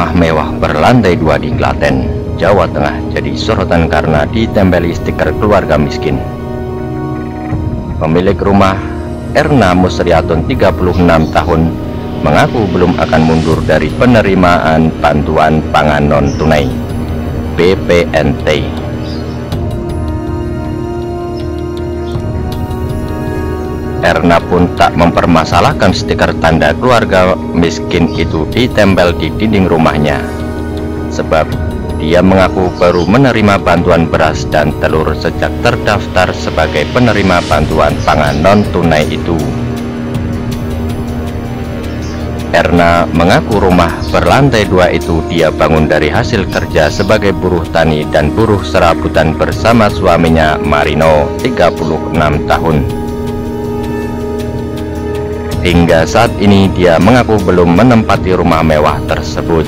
rumah mewah berlantai 2 di Klaten, Jawa Tengah jadi sorotan karena ditempeli stiker keluarga miskin. Pemilik rumah, Erna Musriatun 36 tahun, mengaku belum akan mundur dari penerimaan bantuan pangan non-tunai BPNT. Erna pun tak mempermasalahkan stiker tanda keluarga miskin itu ditempel di dinding rumahnya, sebab dia mengaku baru menerima bantuan beras dan telur sejak terdaftar sebagai penerima bantuan pangan non-tunai itu. Erna mengaku rumah berlantai 2 itu dia bangun dari hasil kerja sebagai buruh tani dan buruh serabutan bersama suaminya Marino, 36 tahun. Hingga saat ini dia mengaku belum menempati rumah mewah tersebut.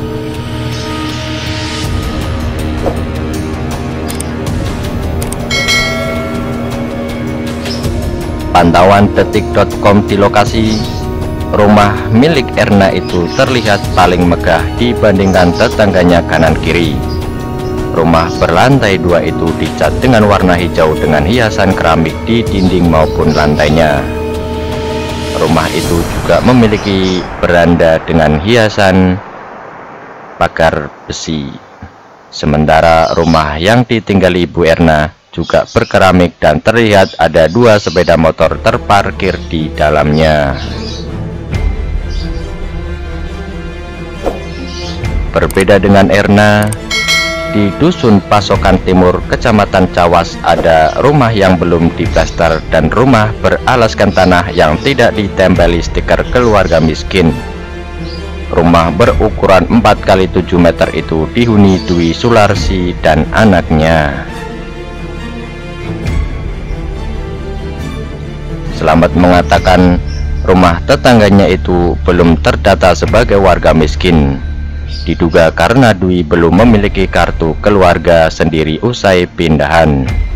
Pantauan detik.com di lokasi rumah milik Erna itu terlihat paling megah dibandingkan tetangganya kanan kiri. Rumah berlantai 2 itu dicat dengan warna hijau dengan hiasan keramik di dinding maupun lantainya. Rumah itu juga memiliki beranda dengan hiasan pagar besi. Sementara rumah yang ditinggali Ibu Erna juga berkeramik dan terlihat ada 2 sepeda motor terparkir di dalamnya. Berbeda dengan Erna, di Dusun Pasokan Timur, Kecamatan Cawas, ada rumah yang belum diplaster dan rumah beralaskan tanah yang tidak ditempeli stiker keluarga miskin. Rumah berukuran 4x7 meter itu dihuni Dwi Sularsi dan anaknya. Selamat mengatakan rumah tetangganya itu belum terdata sebagai warga miskin. Diduga karena Dwi belum memiliki kartu keluarga sendiri usai pindahan.